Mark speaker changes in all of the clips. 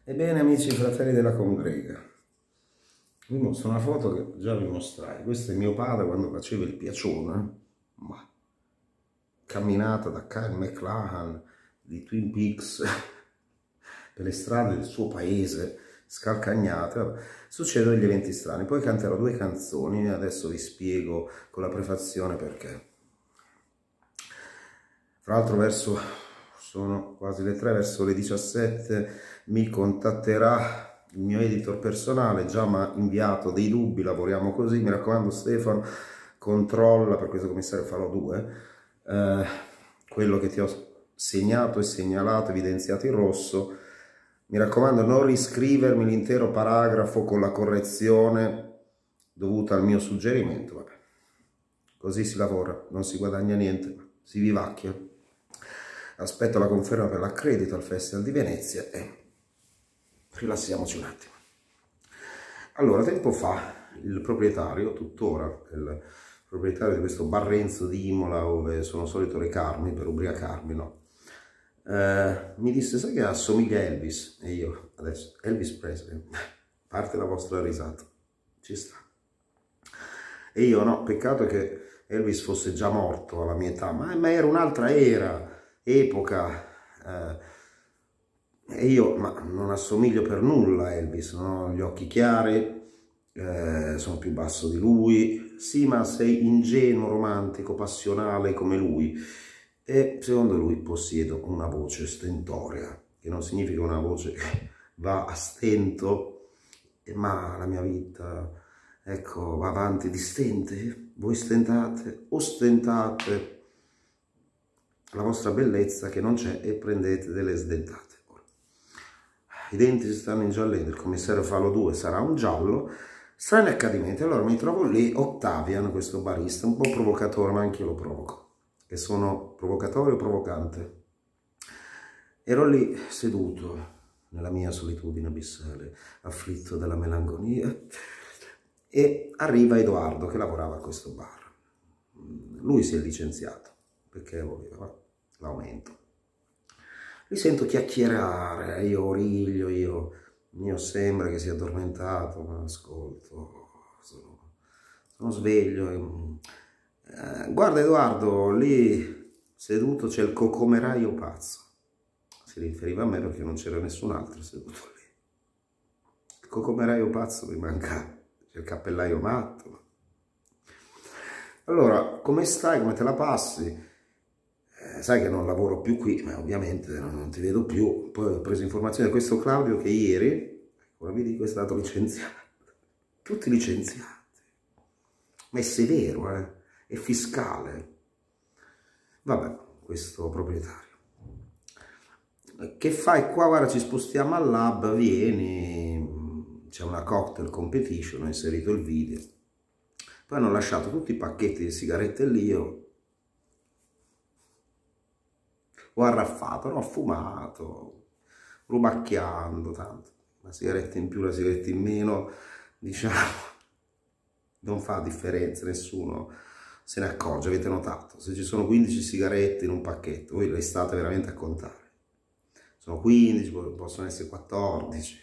Speaker 1: Ebbene amici fratelli della congrega, vi mostro una foto che già vi mostrai. Questo è mio padre quando faceva il piacione, ma camminata da Kyle MacLachlan di Twin Peaks per le strade del suo paese scalcagnate. Succedono degli eventi strani, poi canterò due canzoni e adesso vi spiego con la prefazione perché. Tra l'altro sono quasi le 3, verso le 17 mi contatterà il mio editor personale, già mi ha inviato dei dubbi, lavoriamo così, mi raccomando Stefano, controlla, per questo commissario farò 2, quello che ti ho segnato e segnalato, evidenziato in rosso, mi raccomando non riscrivermi l'intero paragrafo con la correzione dovuta al mio suggerimento, vabbè. Così si lavora, non si guadagna niente, si vivacchia. Aspetto la conferma per l'accredito al Festival di Venezia e rilassiamoci un attimo. Allora, tempo fa il proprietario, tuttora il proprietario di questo bar Renzo di Imola, dove sono solito recarmi per ubriacarmi, no? Mi disse, sai che assomiglia a Elvis? E io, adesso, Elvis Presley, parte la vostra risata, ci sta. E io, no, peccato che Elvis fosse già morto alla mia età, ma era un'altra epoca, e io non assomiglio per nulla a Elvis, non ho gli occhi chiari, sono più basso di lui, sì, ma sei ingenuo, romantico, passionale come lui, e secondo lui possiedo una voce stentorea, che non significa una voce che va a stento, ma la mia vita, ecco, va avanti di stente, voi stentate, ostentate la vostra bellezza che non c'è e prendete delle sdentate. I denti si stanno ingiallendo, il commissario Fallo 2 sarà un giallo, strani accadimenti. Allora mi trovo lì, Octavian, questo barista, un po' provocatore, ma anche io lo provoco, che sono provocatore o provocante. Ero lì seduto nella mia solitudine abissale, afflitto dalla melanconia, e arriva Edoardo che lavorava a questo bar. Lui si è licenziato perché voleva l'aumento. Li sento chiacchierare, io origlio, io sembra che sia addormentato, ma ascolto, sono sveglio. Guarda Edoardo, lì seduto c'è il cocomeraio pazzo. Si riferiva a me perché non c'era nessun altro seduto lì. Il cocomeraio pazzo mi manca, c'è il cappellaio matto. Allora, come stai? Come te la passi? Sai che non lavoro più qui, ma ovviamente non ti vedo più. Poi ho preso informazione da questo Claudio che ieri, come vi dico, è stato licenziato. Tutti licenziati. Ma è severo, è fiscale. Vabbè, questo proprietario. Che fai qua? Guarda, ci spostiamo al lab, vieni, c'è una cocktail competition, ho inserito il video. Poi hanno lasciato tutti i pacchetti di sigarette lì, io ho arraffato, no? Ho fumato, rubacchiando tanto, una sigaretta in più, una sigaretta in meno, diciamo, non fa differenza, nessuno se ne accorge, avete notato? Se ci sono 15 sigarette in un pacchetto, voi le state veramente a contare, sono 15, possono essere 14.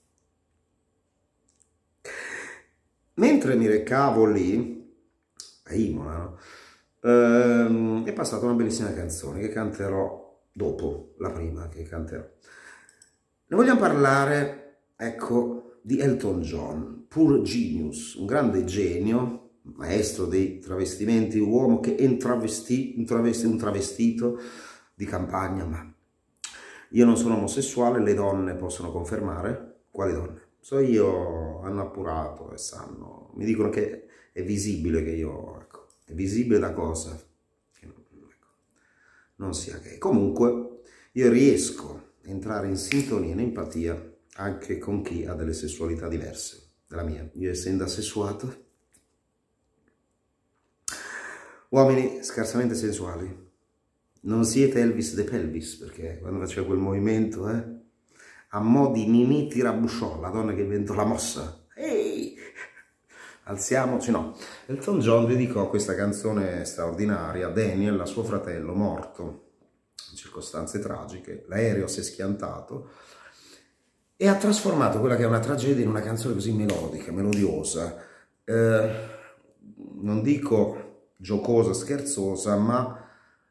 Speaker 1: Mentre mi recavo lì, a Imola, no? È passata una bellissima canzone che canterò dopo la prima che canterò. Ne vogliamo parlare, ecco, di Elton John, pur genius, un grande genio, maestro dei travestimenti, uomo che è un travestito di campagna, ma io non sono omosessuale, le donne possono confermare. Quali donne? So io, hanno appurato e sanno, mi dicono che è visibile che io, ecco, è visibile da cosa? Che non sia gay. Comunque, io riesco a entrare in sintonia, in empatia, anche con chi ha delle sessualità diverse dalla mia. Io essendo asessuato, uomini scarsamente sensuali, non siete Elvis de Pelvis, perché quando faceva quel movimento, a mo' di Mimì Tirabusciò, la donna che inventò la mossa, ehi, alziamoci, no. Elton John dedicò questa canzone straordinaria a Daniel, a suo fratello, morto in circostanze tragiche, l'aereo si è schiantato, e ha trasformato quella che è una tragedia in una canzone così melodica, melodiosa, non dico giocosa, scherzosa, ma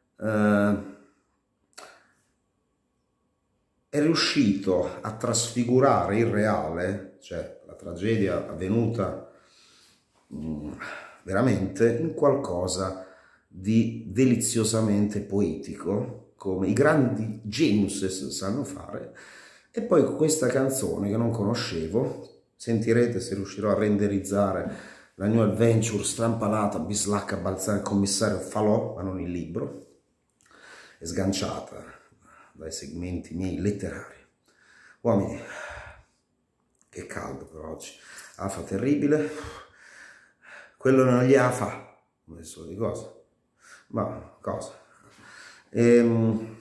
Speaker 1: è riuscito a trasfigurare il reale, cioè la tragedia avvenuta veramente, in qualcosa di deliziosamente poetico, come i grandi genius sanno fare. E poi questa canzone che non conoscevo, sentirete se riuscirò a renderizzare la New Adventure strampalata, bislacca, balzare, commissario Falò, ma non il libro, è sganciata dai segmenti miei letterari. Uomini, che caldo per oggi, afa terribile, quello non gli afa, adesso di cosa? Ma cosa? Elton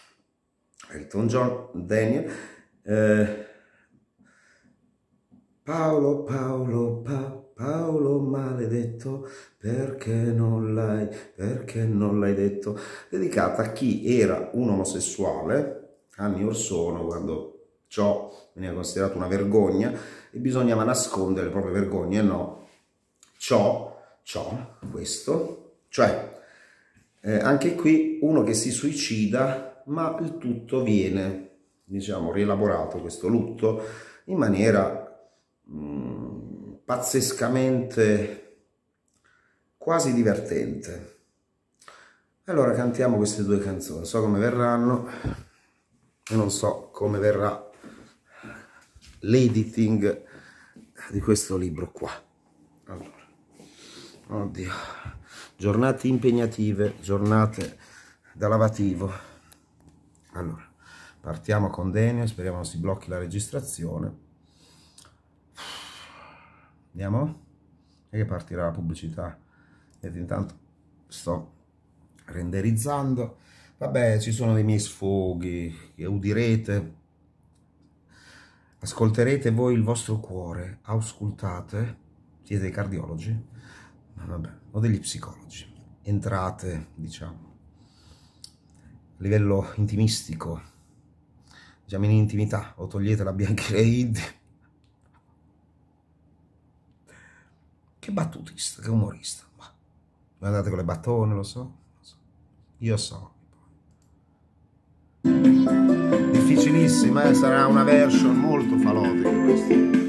Speaker 1: John, Daniel, Paolo maledetto, perché non l'hai detto? Dedicata a chi era un omosessuale anni or sono, quando ciò veniva considerato una vergogna e bisognava nascondere le proprie vergogne. No, questo, cioè anche qui uno che si suicida, ma il tutto viene, diciamo, rielaborato, questo lutto, in maniera pazzescamente quasi divertente. Allora cantiamo queste due canzoni, so come verranno e non so come verrà l'editing di questo libro qua. Allora, oddio, giornate impegnative, giornate da lavativo. Allora, partiamo con Daniel, speriamo non si blocchi la registrazione. Andiamo? E che partirà la pubblicità. Ed intanto sto renderizzando. Vabbè, ci sono dei miei sfoghi che udirete. Ascolterete voi il vostro cuore. Auscultate. Siete dei cardiologi? Vabbè, o degli psicologi. Entrate, diciamo, a livello intimistico. Diciamo in intimità. O togliete la bianchereide. Che battutista, che umorista. Guardate con le battone, lo so. Io so. Difficilissima, sarà una version molto falotica questa.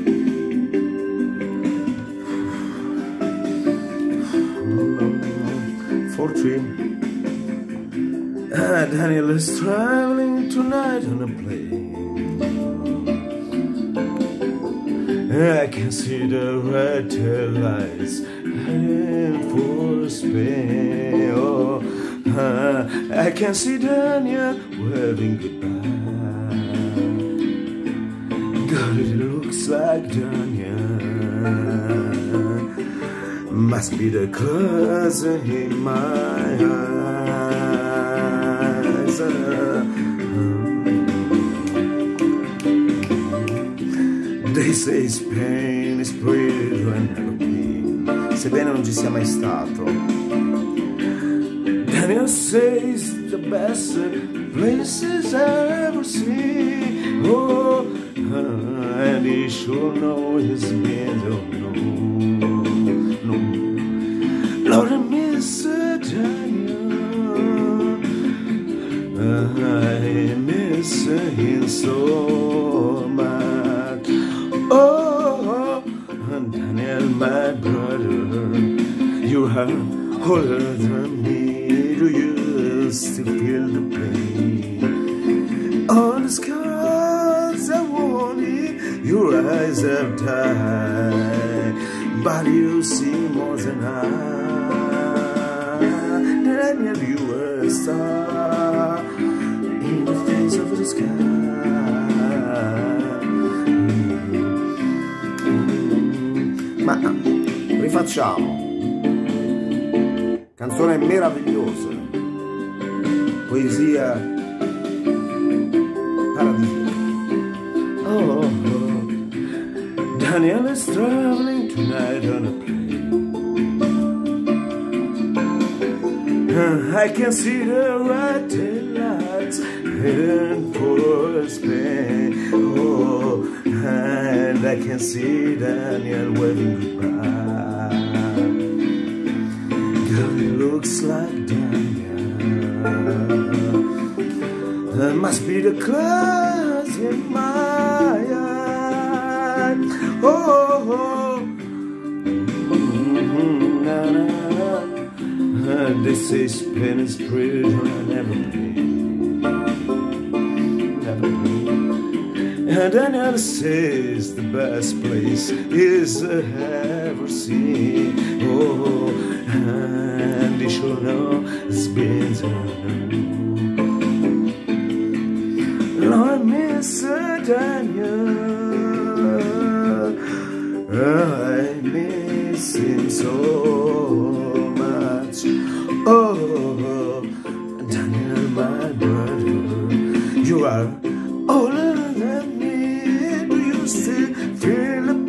Speaker 1: Fortune. Daniel is traveling tonight on a plane. I can see the red tail lights heading for Spain. Oh, I can see Daniel waving goodbye. God, it looks like Daniel. Must be the colors in my eyes. They say Spain is pretty when never been. Sebbene non ci sia mai stato. Daniel says the best places I've ever seen. Oh, and he sure know he's been. Oh no, Lord, I miss Daniel. I miss him so much. Oh, Daniel, my brother, you are older than me. Do you still feel the pain? All the scars I wanted, your eyes have died, but you see more than I. Daniel, you were a star in the face of the sky. Ma rifacciamo. Canzone meravigliosa, poesia paradisiaca. Oh, Daniel is traveling tonight on a plane. I can see the red tail lights heading for Spain. Oh, I can see Daniel waving goodbye. Girl, it looks like Daniel. There must be the clouds in my eye. Oh, oh. Na, na, na. They say Spain is pretty, I never been. Never been. And Daniel says the best place is ever seen. Oh, and he should know it's been so long. Lord, miss Daniel, I miss him so much. Oh, Daniel, my brother, you are older than me. Do you still feel the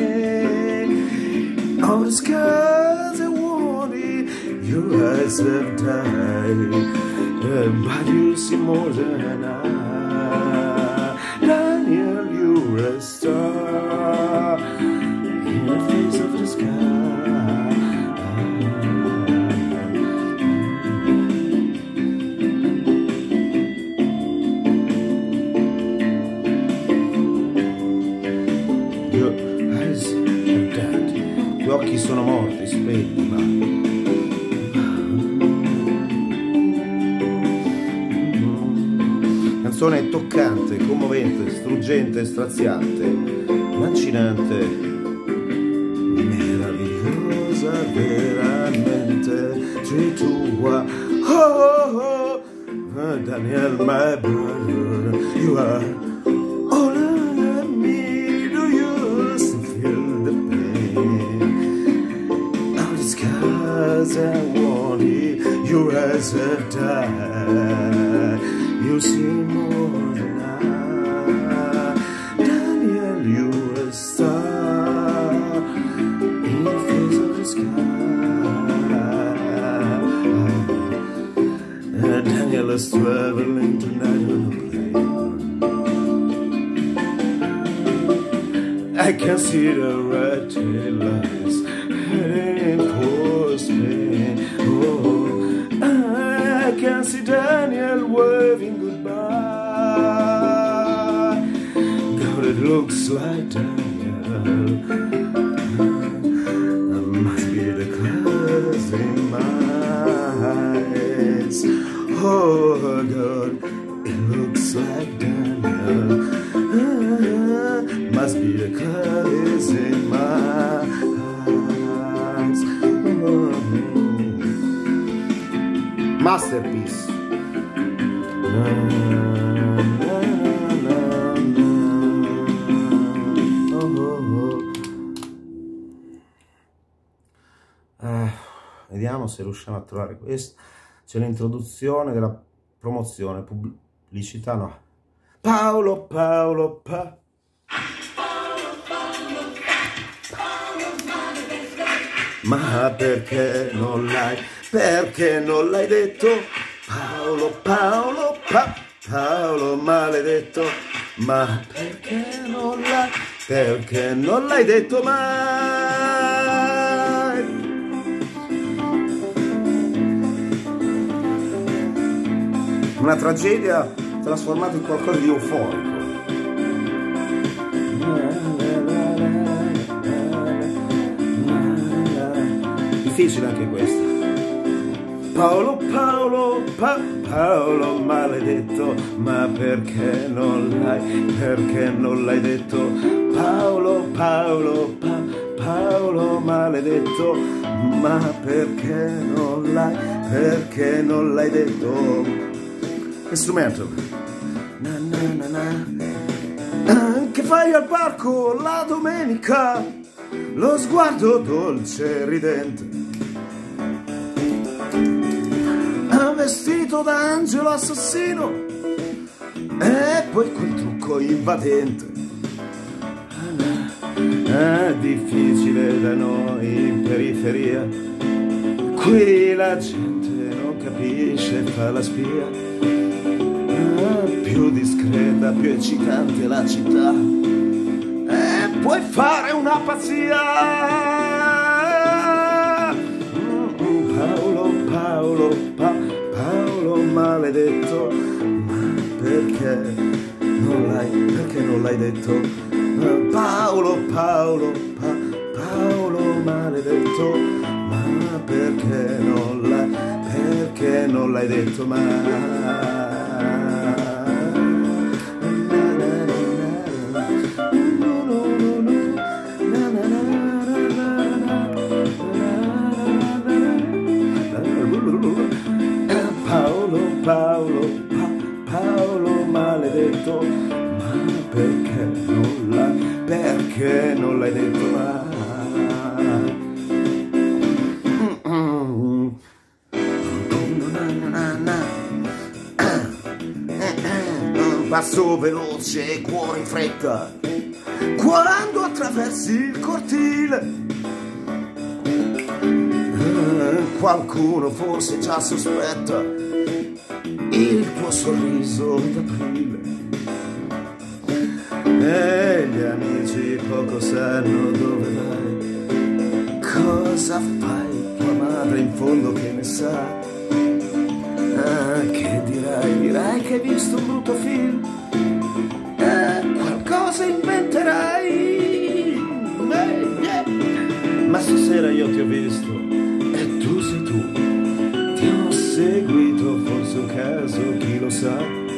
Speaker 1: pain? All the scars I wanted, your eyes have died, but you see more than I. Daniel, you're a star in the face of the sky. Your eyes are dead. Gli occhi sono morti, spenti, ma canzone toccante, commovente, struggente, straziante, lancinante, meravigliosa, veramente, sei tua. Oh, oh, oh, Daniel, my brother, you are older than me. Do you still feel the pain? All the scars I wanted, your eyes have died. You see more than I. Daniel, you're a star in the face of the sky. Daniel is traveling tonight on a plane. I can see the red taillights heading for Spain. Oh, I can see Daniel waving goodbye. God, it looks like Daniel. Must be the clouds in my eyes. Oh God, it looks like Daniel. Must be the clouds in my eyes. Masterpiece. Vediamo se riusciamo a trovare questo. C'è l'introduzione della promozione, pubblicità no. Paolo, ma perché non l'hai detto? Paolo maledetto, ma perché non l'hai detto mai? Una tragedia trasformata in qualcosa di euforico. Difficile anche questa. Paolo maledetto, ma perché non l'hai detto? Paolo maledetto, ma perché non l'hai detto? Che strumento? Che fai al parco la domenica? Lo sguardo dolce e ridente, vestito da angelo assassino, e poi quel trucco invadente. È difficile da noi in periferia, qui la gente non capisce, fa la spia. Più discreta, più eccitante la città, puoi fare una pazzia. Paolo maledetto, ma perché non l'hai detto? Paolo maledetto, ma perché non l'hai detto mai? Paolo maledetto, ma perché non l'hai detto mai? Passo veloce, cuore in fretta, quando attraversi il cortile. Qualcuno forse già sospetta il tuo sorriso d'aprile, e gli amici poco sanno dove vai, cosa fai, tua madre in fondo che ne sa. Che dirai che hai visto un brutto film, qualcosa inventerai, ma stasera io ti ho visto e tu sei tu, ti ho seguito, forse un caso, chi lo sa.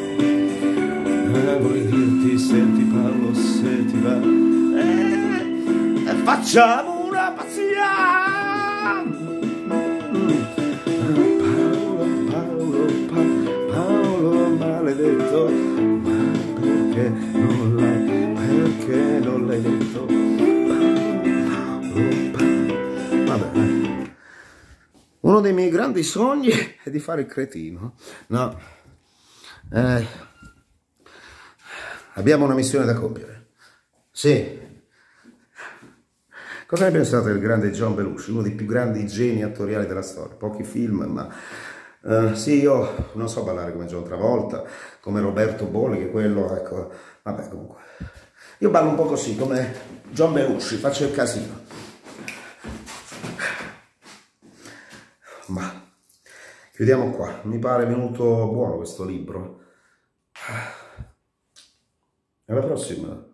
Speaker 1: Vorrei dirti, senti Paolo, se ti va, facciamo una pazzia. Paolo maledetto, ma perché non l'hai detto? Vabbè, uno dei miei grandi sogni è di fare il cretino. No, abbiamo una missione da compiere. Sì. Cosa ne pensate del grande John Belushi, uno dei più grandi geni attoriali della storia? Pochi film, ma sì, io non so ballare come John Travolta, come Roberto Bolli, che quello, ecco, vabbè, comunque. Io ballo un po' così, come John Belushi, faccio il casino. Ma chiudiamo qua, mi pare venuto buono questo libro. Alla prossima.